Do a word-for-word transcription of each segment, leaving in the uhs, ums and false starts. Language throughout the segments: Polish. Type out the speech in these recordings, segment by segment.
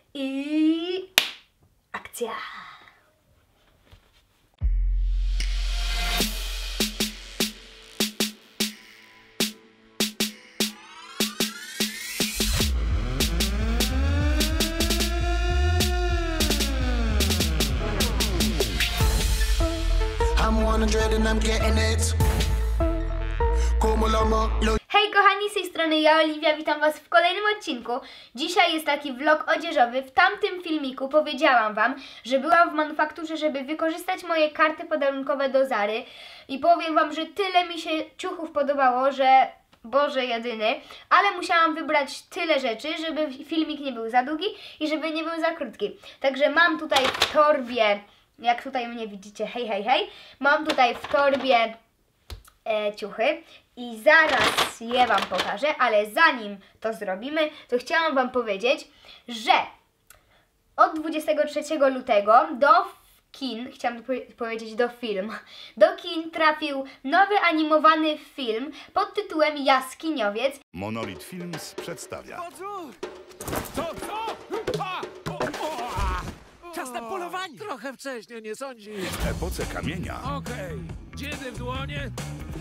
i akcja! Hej kochani, z tej strony ja, Oliwia, witam was w kolejnym odcinku. Dzisiaj jest taki vlog odzieżowy. W tamtym filmiku powiedziałam wam, że byłam w manufakturze, żeby wykorzystać moje karty podarunkowe do Zary. I powiem wam, że tyle mi się ciuchów podobało, że Boże jedyny, ale musiałam wybrać tyle rzeczy, żeby filmik nie był za długi i żeby nie był za krótki. Także mam tutaj w torbie, jak tutaj mnie widzicie, hej, hej, hej, mam tutaj w torbie e, ciuchy i zaraz je wam pokażę, ale zanim to zrobimy, to chciałam wam powiedzieć, że od dwudziestego trzeciego lutego do kin, chciałam powiedzieć do film, do kin trafił nowy animowany film pod tytułem Jaskiniowiec. Monolith Films przedstawia. Co, co? A! O, o, a! Czas na polowanie! Trochę wcześnie, nie sądzisz? W epoce kamienia Okej, dziedy w dłonie.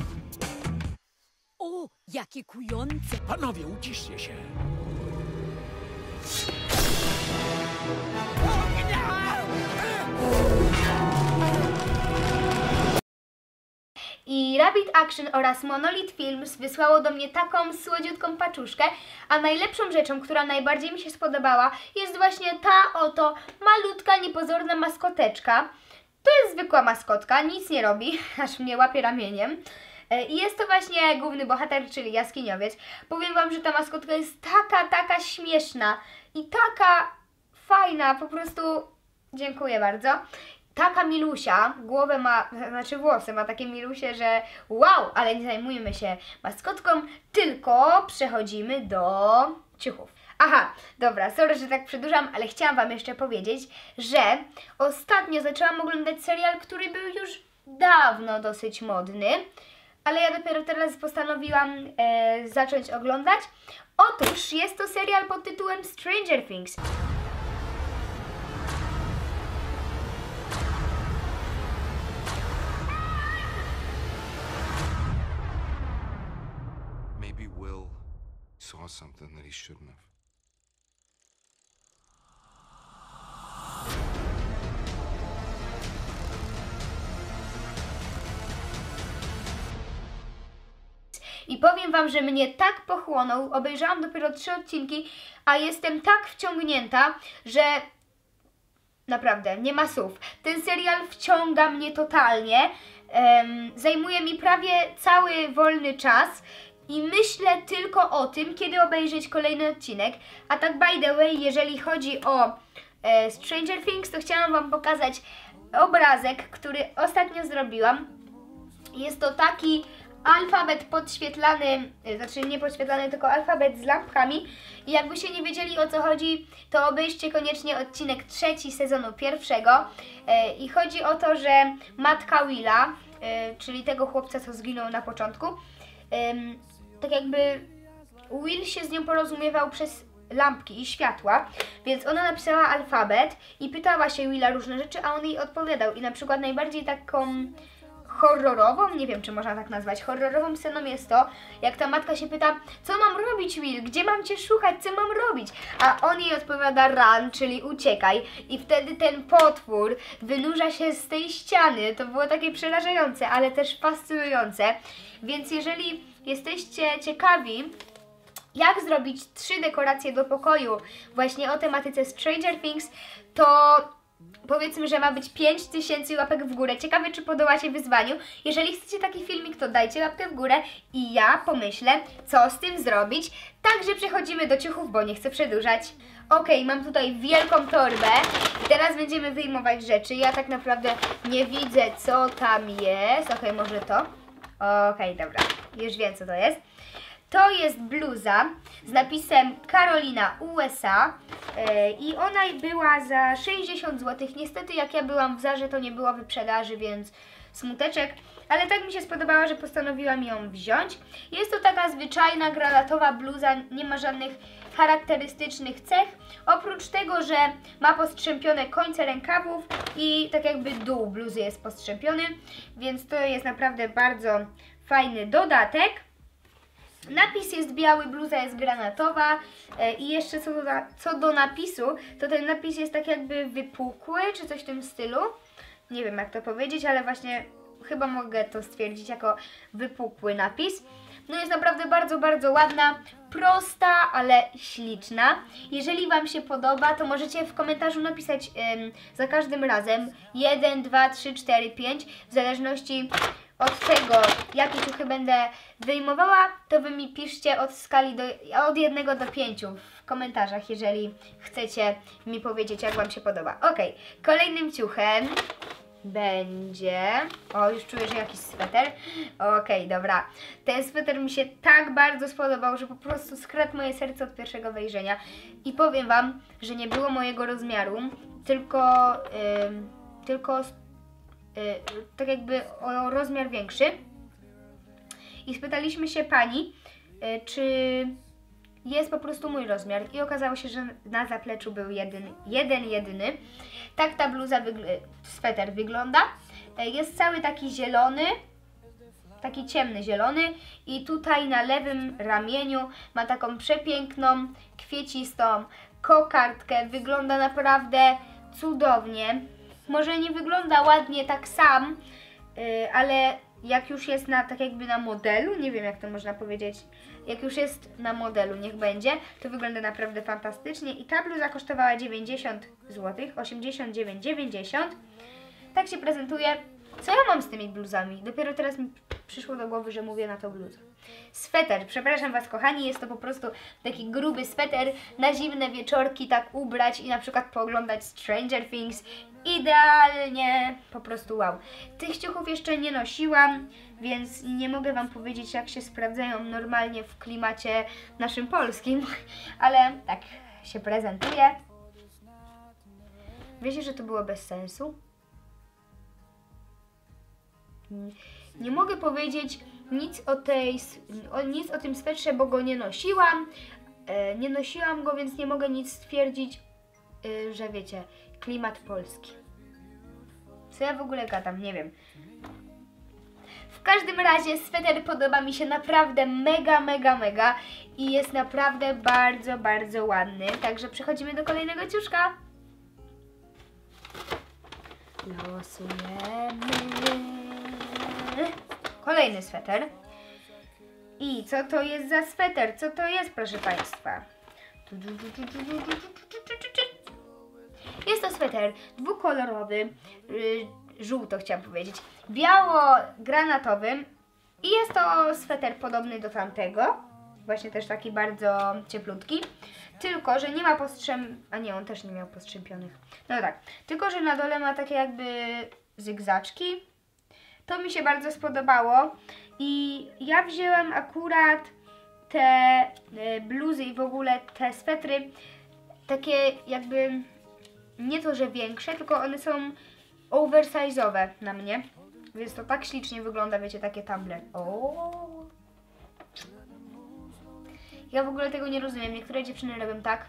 O, jakie kujące! Panowie, uciszcie się. I Rabbit Action oraz Monolith Films wysłało do mnie taką słodziutką paczuszkę, a najlepszą rzeczą, która najbardziej mi się spodobała, jest właśnie ta oto malutka, niepozorna maskoteczka. To jest zwykła maskotka, nic nie robi, aż mnie łapie ramieniem. I jest to właśnie główny bohater, czyli Jaskiniowiec. Powiem wam, że ta maskotka jest taka, taka śmieszna i taka fajna, po prostu dziękuję bardzo. Taka milusia, głowę ma, znaczy włosy ma takie milusie, że wow, ale nie zajmujemy się maskotką, tylko przechodzimy do ciuchów. Aha, dobra, sorry, że tak przedłużam, ale chciałam wam jeszcze powiedzieć, że ostatnio zaczęłam oglądać serial, który był już dawno dosyć modny, ale ja dopiero teraz postanowiłam e, zacząć oglądać. Otóż jest to serial pod tytułem Stranger Things. Maybe Will saw something that he shouldn't have. I powiem wam, że mnie tak pochłonął, obejrzałam dopiero trzy odcinki, a jestem tak wciągnięta, że naprawdę nie ma słów. Ten serial wciąga mnie totalnie, um, zajmuje mi prawie cały wolny czas i myślę tylko o tym, kiedy obejrzeć kolejny odcinek. A tak by the way, jeżeli chodzi o e, Stranger Things, to chciałam wam pokazać obrazek, który ostatnio zrobiłam. Jest to taki alfabet podświetlany, znaczy nie podświetlany, tylko alfabet z lampkami. I jakbyście nie wiedzieli, o co chodzi, to obejrzcie koniecznie odcinek trzeci sezonu pierwszego. E, I chodzi o to, że matka Willa, e, czyli tego chłopca, co zginął na początku, e, tak jakby Will się z nią porozumiewał przez lampki i światła, więc ona napisała alfabet i pytała się Willa różne rzeczy, a on jej odpowiadał. I na przykład najbardziej taką horrorową, nie wiem czy można tak nazwać, horrorową sceną jest to, jak ta matka się pyta, co mam robić, Will, gdzie mam cię szukać, co mam robić, a on jej odpowiada run, czyli uciekaj, i wtedy ten potwór wynurza się z tej ściany. To było takie przerażające, ale też fascynujące, więc jeżeli jesteście ciekawi, jak zrobić trzy dekoracje do pokoju właśnie o tematyce Stranger Things, to powiedzmy, że ma być pięć tysięcy łapek w górę. Ciekawe, czy podołacie wyzwaniu. Jeżeli chcecie taki filmik, to dajcie łapkę w górę i ja pomyślę, co z tym zrobić. Także przechodzimy do ciuchów, bo nie chcę przedłużać. Ok, mam tutaj wielką torbę i teraz będziemy wyjmować rzeczy. Ja tak naprawdę nie widzę, co tam jest. Ok, może to. Ok, dobra, już wiem, co to jest. To jest bluza z napisem Carolina U S A yy, i ona była za sześćdziesiąt złotych. Niestety jak ja byłam w Zarze, to nie było wyprzedaży, więc smuteczek. Ale tak mi się spodobała, że postanowiłam ją wziąć. Jest to taka zwyczajna granatowa bluza, nie ma żadnych charakterystycznych cech. Oprócz tego, że ma postrzępione końce rękawów i tak jakby dół bluzy jest postrzępiony, więc to jest naprawdę bardzo fajny dodatek. Napis jest biały, bluza jest granatowa e, i jeszcze co do, co do napisu, to ten napis jest tak jakby wypukły, czy coś w tym stylu. Nie wiem jak to powiedzieć, ale właśnie chyba mogę to stwierdzić jako wypukły napis. No jest naprawdę bardzo, bardzo ładna, prosta, ale śliczna. Jeżeli Wam się podoba, to możecie w komentarzu napisać ym, za każdym razem jeden, dwa, trzy, cztery, pięć, w zależności od tego, jakie ciuchy będę wyjmowała, to Wy mi piszcie od skali do, od jednego do pięciu w komentarzach, jeżeli chcecie mi powiedzieć, jak Wam się podoba. Ok, kolejnym ciuchem będzie... O, już czuję, że jakiś sweter. Okej, okay, dobra. Ten sweter mi się tak bardzo spodobał, że po prostu skradł moje serce od pierwszego wejrzenia. I powiem Wam, że nie było mojego rozmiaru, tylko... Yy, tylko... Yy, tak jakby o rozmiar większy. I spytaliśmy się pani, yy, czy jest po prostu mój rozmiar. I okazało się, że na zapleczu był jeden, jeden jedyny. Tak ta bluza, wygl- sweter wygląda. Jest cały taki zielony, taki ciemny zielony i tutaj na lewym ramieniu ma taką przepiękną, kwiecistą kokardkę. Wygląda naprawdę cudownie. Może nie wygląda ładnie tak sam, yy, ale jak już jest na, tak jakby na modelu, nie wiem jak to można powiedzieć, jak już jest na modelu, niech będzie, to wygląda naprawdę fantastycznie i ta bluza kosztowała dziewięćdziesiąt złotych, osiemdziesiąt dziewięć dziewięćdziesiąt. Tak się prezentuje. Co ja mam z tymi bluzami? Dopiero teraz mi przyszło do głowy, że mówię na to bluzę. Sweter, przepraszam Was kochani, jest to po prostu taki gruby sweter na zimne wieczorki, tak ubrać i na przykład pooglądać Stranger Things. Idealnie, po prostu wow. Tych ciuchów jeszcze nie nosiłam, więc nie mogę Wam powiedzieć, jak się sprawdzają normalnie w klimacie naszym polskim, ale tak się prezentuje. Wiecie, że to było bez sensu? Nie mogę powiedzieć nic o tej, o, nic o tym swetrze, bo go nie nosiłam. E, nie nosiłam go, więc nie mogę nic stwierdzić, e, że wiecie, klimat polski. Co ja w ogóle gadam, nie wiem. W każdym razie sweter podoba mi się naprawdę mega, mega, mega i jest naprawdę bardzo, bardzo ładny. Także przechodzimy do kolejnego ciuszka. Losujemy. Kolejny sweter. I co to jest za sweter? Co to jest, proszę Państwa? Jest to sweter dwukolorowy, yy, żółto chciałam powiedzieć, biało-granatowy i jest to sweter podobny do tamtego, właśnie też taki bardzo cieplutki, tylko że nie ma postrzęp... a nie, on też nie miał postrzępionych, no tak, tylko że na dole ma takie jakby zygzaczki. To mi się bardzo spodobało i ja wzięłam akurat te y, bluzy i w ogóle te swetry takie jakby, nie to, że większe, tylko one są oversize'owe na mnie, więc to tak ślicznie wygląda, wiecie, takie tumble. O. Ja w ogóle tego nie rozumiem, niektóre dziewczyny robią tak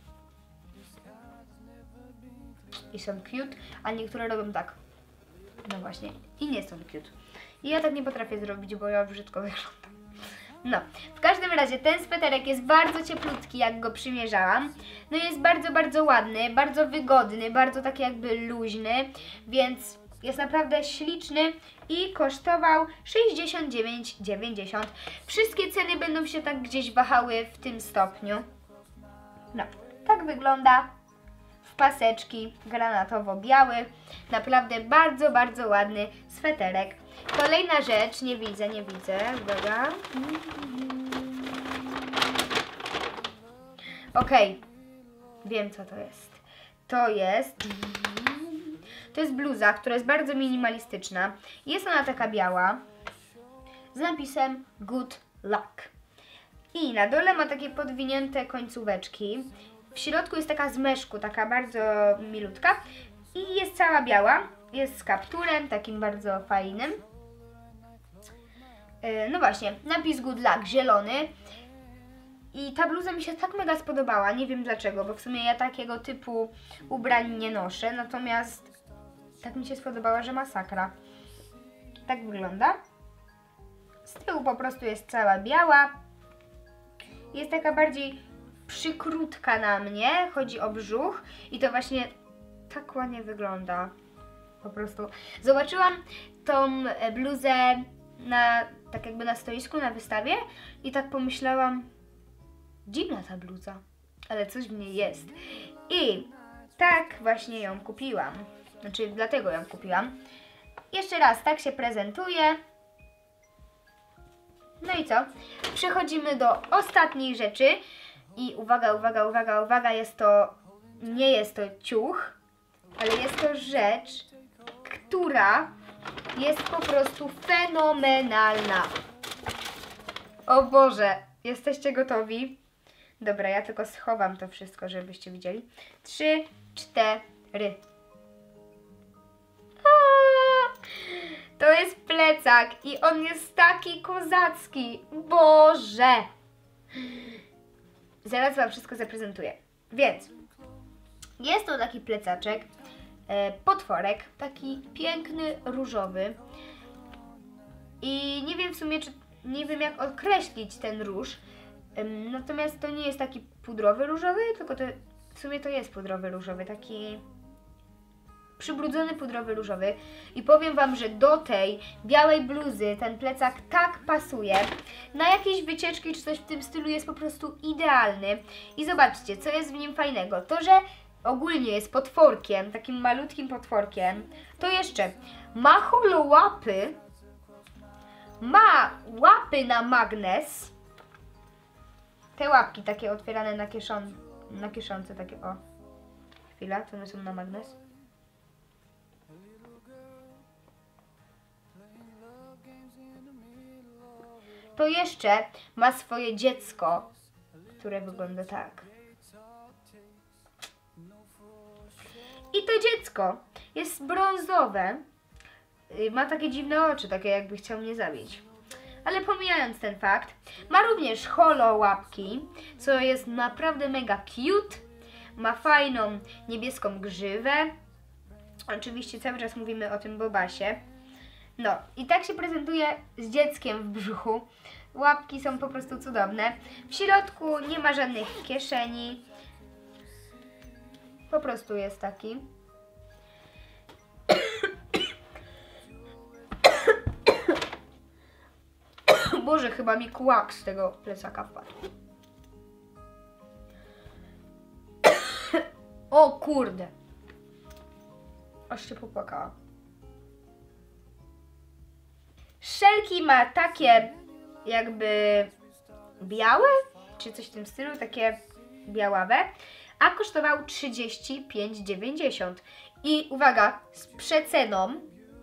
i są cute, a niektóre robią tak. No właśnie, i nie są cute. I ja tak nie potrafię zrobić, bo ja brzydko wyglądam. No, w każdym razie ten sweterek jest bardzo cieplutki, jak go przymierzałam. No jest bardzo, bardzo ładny, bardzo wygodny, bardzo taki jakby luźny, więc jest naprawdę śliczny i kosztował sześćdziesiąt dziewięć dziewięćdziesiąt. Wszystkie ceny będą się tak gdzieś wahały w tym stopniu. No, tak wygląda. W paseczki granatowo-biały. Naprawdę bardzo, bardzo ładny sweterek. Kolejna rzecz, nie widzę, nie widzę, uwaga. Okej, wiem co to jest. To jest, to jest bluza, która jest bardzo minimalistyczna. Jest ona taka biała z napisem Good Luck. I na dole ma takie podwinięte końcóweczki. W środku jest taka z meszku, taka bardzo milutka. I jest cała biała. Jest z kapturem, takim bardzo fajnym. Yy, no właśnie, napis good luck, zielony. I ta bluza mi się tak mega spodobała, nie wiem dlaczego, bo w sumie ja takiego typu ubrań nie noszę. Natomiast tak mi się spodobała, że masakra. Tak wygląda. Z tyłu po prostu jest cała biała. Jest taka bardziej przykrótka na mnie. Chodzi o brzuch. I to właśnie tak ładnie wygląda. Po prostu. Zobaczyłam tą bluzę na, tak jakby na stoisku, na wystawie. I tak pomyślałam, dziwna ta bluza. Ale coś w niej jest. I tak właśnie ją kupiłam. Znaczy dlatego ją kupiłam. Jeszcze raz, tak się prezentuje. No i co? Przechodzimy do ostatniej rzeczy. I uwaga, uwaga, uwaga, uwaga, jest to, nie jest to ciuch, ale jest to rzecz, która jest po prostu fenomenalna. O Boże, jesteście gotowi? Dobra, ja tylko schowam to wszystko, żebyście widzieli. Trzy, cztery. To jest plecak i on jest taki kozacki. Boże! Zaraz wam wszystko zaprezentuję. Więc jest to taki plecaczek, e, potworek, taki piękny, różowy. I nie wiem w sumie, czy nie wiem jak określić ten róż. Ym, natomiast to nie jest taki pudrowy różowy, tylko to w sumie to jest pudrowy różowy, taki przybrudzony pudrowy różowy. I powiem wam, że do tej białej bluzy ten plecak tak pasuje. Na jakieś wycieczki czy coś w tym stylu jest po prostu idealny. I zobaczcie, co jest w nim fajnego. To, że ogólnie jest potworkiem, takim malutkim potworkiem. To jeszcze ma holołapy, ma łapy na magnes. Te łapki takie otwierane na, kieszon na kieszonce, takie o. Chwila, to one są na magnes. To jeszcze ma swoje dziecko, które wygląda tak. I to dziecko jest brązowe. Ma takie dziwne oczy, takie jakby chciał mnie zabić. Ale pomijając ten fakt, ma również holo łapki, co jest naprawdę mega cute. Ma fajną niebieską grzywę. Oczywiście cały czas mówimy o tym Bobasie. No i tak się prezentuje z dzieckiem w brzuchu. Łapki są po prostu cudowne. W środku nie ma żadnych kieszeni. Po prostu jest taki. Boże, chyba mi kłak z tego plecaka wpadł. O kurde. Aż się popłakałam. Szelki ma takie jakby białe, czy coś w tym stylu, takie białawe, a kosztował trzydzieści pięć dziewięćdziesiąt. I uwaga, z przeceną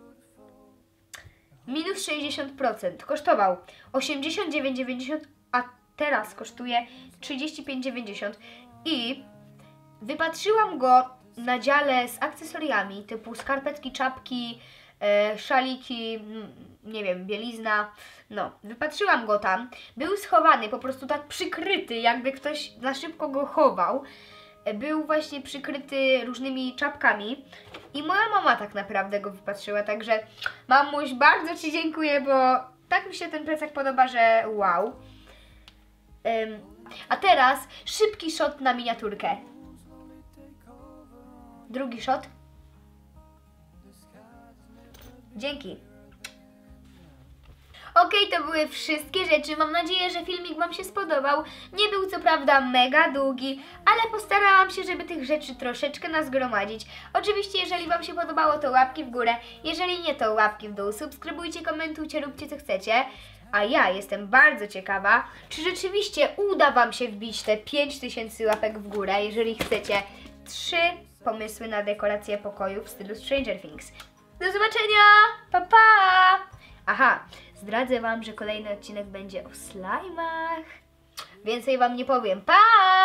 minus sześćdziesiąt procent. Kosztował osiemdziesiąt dziewięć dziewięćdziesiąt, a teraz kosztuje trzydzieści pięć dziewięćdziesiąt. I wypatrzyłam go na dziale z akcesoriami typu skarpetki, czapki, e, szaliki, nie wiem, bielizna. No, wypatrzyłam go tam. Był schowany, po prostu tak przykryty, jakby ktoś na szybko go chował. Był właśnie przykryty różnymi czapkami. I moja mama tak naprawdę go wypatrzyła, także mamuś, bardzo Ci dziękuję, bo tak mi się ten plecak podoba, że wow. Ym, a teraz szybki shot na miniaturkę. Drugi shot. Dzięki. Ok, to były wszystkie rzeczy. Mam nadzieję, że filmik Wam się spodobał. Nie był co prawda mega długi, ale postarałam się, żeby tych rzeczy troszeczkę nazgromadzić. Oczywiście, jeżeli Wam się podobało, to łapki w górę. Jeżeli nie, to łapki w dół. Subskrybujcie, komentujcie, róbcie co chcecie. A ja jestem bardzo ciekawa, czy rzeczywiście uda Wam się wbić te pięć tysięcy łapek w górę, jeżeli chcecie trzy pomysły na dekorację pokoju w stylu Stranger Things. Do zobaczenia! Pa, pa! Aha, zdradzę Wam, że kolejny odcinek będzie o slajmach. Więcej wam nie powiem. Pa!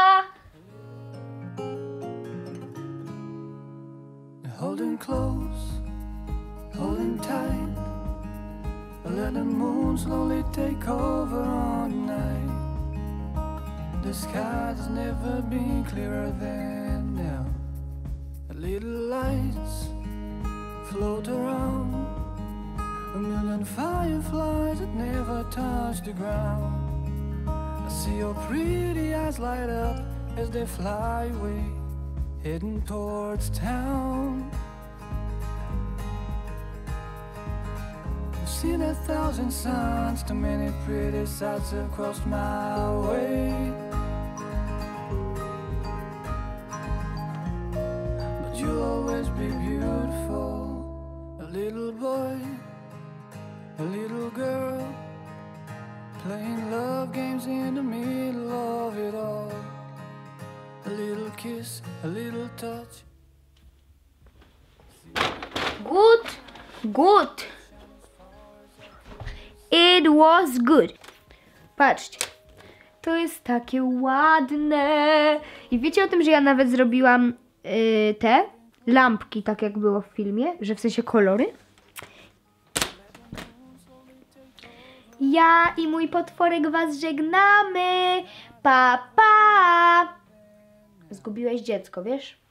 Holding close, holding tight. Let the moon slowly take over on night. The sky's never been clearer than now. The little lights float around. A million fireflies that never touch the ground. I see your pretty eyes light up as they fly away, heading towards town. I've seen a thousand suns, too many pretty sights have crossed my way. But you'll always be beautiful, a little boy, a little girl, playing love games in the middle of it all. A little kiss, a little touch. Good, good. It was good. Patrzcie, to jest takie ładne. I wiecie o tym, że ja nawet zrobiłam yy, te lampki, tak jak było w filmie, że w sensie kolory? Ja i mój potworek was żegnamy. Pa, pa. Zgubiłeś dziecko, wiesz?